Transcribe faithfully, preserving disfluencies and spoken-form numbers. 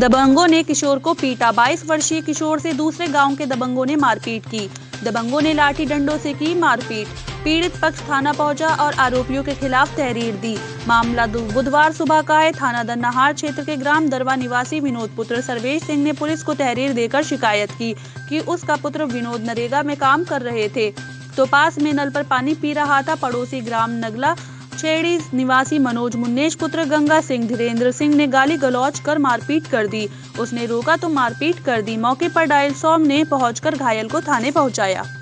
दबंगों ने किशोर को पीटा। बाईस वर्षीय किशोर से दूसरे गांव के दबंगों ने मारपीट की। दबंगों ने लाठी डंडों से की मारपीट। पीड़ित पक्ष थाना पहुंचा और आरोपियों के खिलाफ तहरीर दी। मामला बुधवार सुबह का है। थाना दन्नाहार क्षेत्र के ग्राम दरवा निवासी विनोद पुत्र सर्वेश सिंह ने पुलिस को तहरीर देकर शिकायत की कि उसका पुत्र विनोद नरेगा में काम कर रहे थे तो पास में नल पर पानी पी रहा था। पड़ोसी ग्राम नगला छेड़ी निवासी मनोज मुन्नेश पुत्र गंगा सिंह धीरेन्द्र सिंह ने गाली गलौज कर मारपीट कर दी। उसने रोका तो मारपीट कर दी। मौके पर डायल सौ ने पहुंचकर घायल को थाने पहुंचाया।